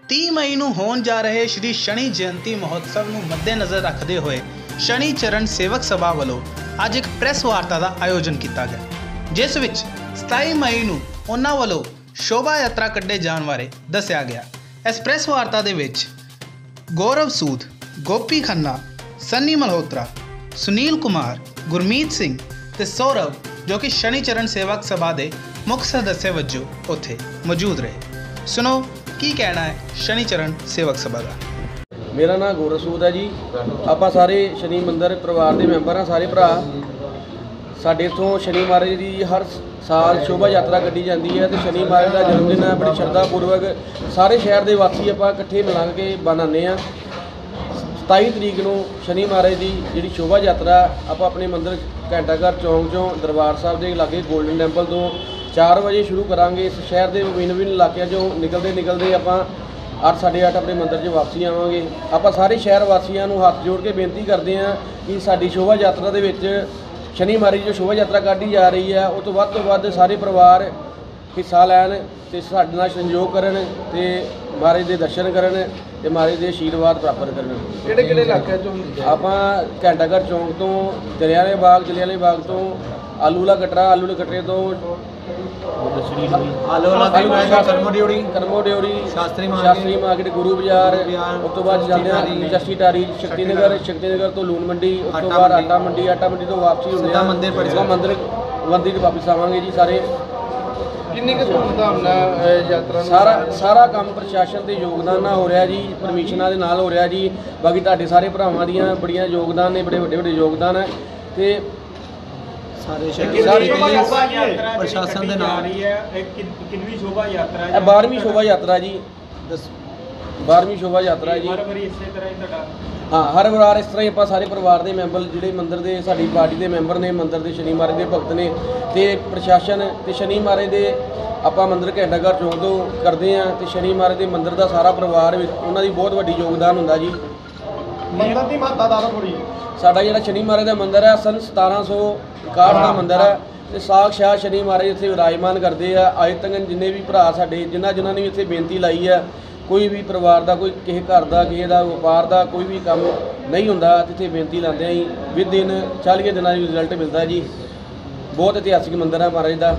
30 ਮਈ ਨੂੰ ਹੋਣ ਜਾ ਰਹੇ ਸ਼੍ਰੀ ਸ਼ਨੀ ਜਯੰਤੀ ਮਹੋਤਸਵ ਨੂੰ ਮੱਦੇਨਜ਼ਰ ਰੱਖਦੇ ਹੋਏ ਸ਼ਨੀ ਚਰਨ ਸੇਵਕ ਸਭਾ ਵੱਲੋਂ ਅੱਜ ਇੱਕ ਪ੍ਰੈਸ ਵਾਰਤਾ ਦਾ ਆਯੋਜਨ ਕੀਤਾ ਗਿਆ, ਜਿਸ ਵਿੱਚ 27 ਮਈ ਨੂੰ ਉਹਨਾਂ ਵੱਲੋਂ ਸ਼ੋਭਾ ਯਾਤਰਾ ਕੱਢੇ ਜਾਣ ਬਾਰੇ ਦੱਸਿਆ ਗਿਆ। ਇਸ ਪ੍ਰੈਸ ਵਾਰਤਾ ਦੇ ਵਿੱਚ ਗੌਰਵ ਸੂਦ, ਗੋਪੀ ਖੰਨਾ, ਸਨੀ ਮਲਹੋਤਰਾ, ਸੁਨੀਲ ਕੁਮਾਰ, ਗੁਰਮੀਤ ਸਿੰਘ ਤੇ ਸੌਰਵ ਜੋ ਕਿ ਸ਼ਨੀ ਚਰਨ ਸੇਵਕ ਸਭਾ ਦੇ ਮੁੱਖ ਸਦੱਸਿਆ ਵਜੋਂ ਉੱਥੇ ਮੌਜੂਦ ਰਹੇ। ਸੁਣੋ ਕੀ ਕਹਿਣਾ ਹੈ ਸ਼ਨੀ ਚਰਨ ਸੇਵਕ ਸਭਾ ਦਾ। मेरा नाम गौरव सूद है जी। आप सारे शनि मंदिर परिवार के मैंबर हाँ, सारे भरा साढ़े इतों शनि महाराज की हर साल शोभा यात्रा कढ़ी जाती है। तो शनि महाराज का जन्मदिन है, बड़ी श्रद्धापूर्वक सारे शहर के वासी आप इकट्ठे मिल के मनाने। 27 तरीक को शनि महाराज की जी शोभा यात्रा आप अपने मंदिर घंटाघर चौंक चों दरबार साहब के लागे गोल्डन टैंपल तो 4 बजे शुरू करांगे। इस शहर के विभिन्न इलाकों चों निकलते आप 8 साढ़े 8 अपने मंदिर च वापसी आवांगे। आप सारे शहर वासियों को हाथ जोड़ के बेनती करते हैं कि साडी शोभा यात्रा के विच शनि महाराज जो शोभा यात्रा काढ़ी जा रही है वो तो वध सारे परिवार हिस्सा लैन ते साडे नाल संयोग करन ते महाराज के दर्शन करन ते महाराज के आशीर्वाद प्राप्त करन। किहड़े इलाके चों आप घंटाघर चौंक तो जलियांवाले बाग तो आलूला कटरे तो करमो ड्योरी शास्त्री मार्केट गुरु बाजार उस तो बाद जस्टी टारी शक्तिनगर तो लून मंडी उस तो बाद आटा मंडी तो वापसी होने मंदिर वापस आवांगे जी। सारे सारा काम प्रशासन के योगदान नाल हो रहा जी, परमिशनां दे नाल हो रहा जी। बाकी तुहाडे सारे भरावां दियां बड़ियां योगदान ने, बड़े वड्डे योगदान है ते प्रशासन दे नाल। 12वीं शोभा यात्रा जी, 12वीं शोभा यात्रा जी। हाँ, हर वार इस तरह ही आप सारे परिवार के मैंबर जोड़े मंदिर के साड़ी पार्टी के मैंबर ने, मंदिर के शनि महाराज के भगत ने ते प्रशासन ते शनि महाराज के आप मंदिर घंटाघर चौंक तो करते हैं। तो शनि महाराज के मंदिर का सारा परिवार उन्होंने बहुत वड्डी योगदान होंदा जी। मंदिर की महत्ता थोड़ी साडा जिहड़ा शनि महाराज का मंदिर है सन 1761 का मंदिर है तो साक्षात शनि महाराज इत्थे विराजमान करते हैं। अज तक जिन्ने भी भरा साडे जिन्होंने भी इत्थे बेनती लाई है, कोई भी परिवार का कोई किसी घर का किसी का व्यापार का कोई भी काम नहीं होंदा इत्थे बेनती लाते हैं जी। विद दिन 40 दिनों का रिजल्ट मिलता है जी। बहुत इतिहासिक मंदिर है महाराज का।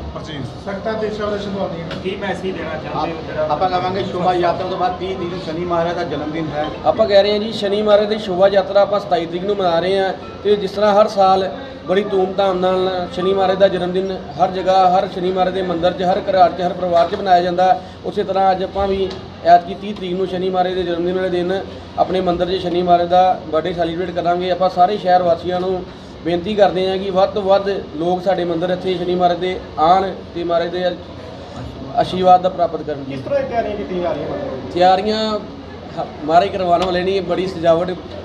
आप कहांगे शोभा यात्रा तो बाद 30 दिन शनि महाराज का जन्मदिन है। आप कह रहे हैं जी शनि महाराज की शोभा यात्रा आप 27 तरीक को मना रहे हैं। तो जिस तरह हर साल बड़ी धूमधाम नाल शनि महाराज का जन्मदिन हर जगह हर शनि महाराज के मंदिर च हर घर च हर परिवार च मनाया जाता है, उस तरह अज आप भी ऐतकी 30 तरीक को शनि महाराज के जन्मदिन वाले दिन अपने मंदिर च शनि महाराज का बर्थडे सैलीब्रेट करांगे। आप सारे शहर वासियों को बेनती करते हैं कि वध तो वध लोग साडे मंदिर इत्थे शनि महाराज के आन ते महाराज के आशीर्वाद प्राप्त करन। किस तरह तैयारियां की जा रही हैं? तैयारियां महाराज करवाने वाले नहीं, बड़ी सजावट